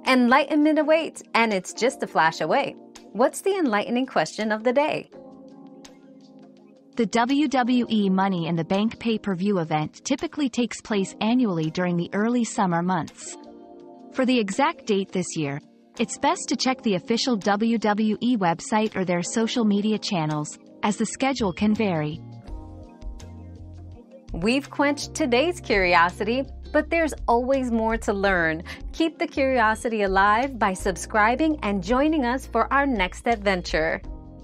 Enlightenment awaits, and it's just a flash away. What's the enlightening question of the day? The WWE Money in the Bank pay-per-view event typically takes place annually during the early summer months. For the exact date this year, it's best to check the official WWE website or their social media channels, as the schedule can vary. We've quenched today's curiosity, but there's always more to learn. Keep the curiosity alive by subscribing and joining us for our next adventure.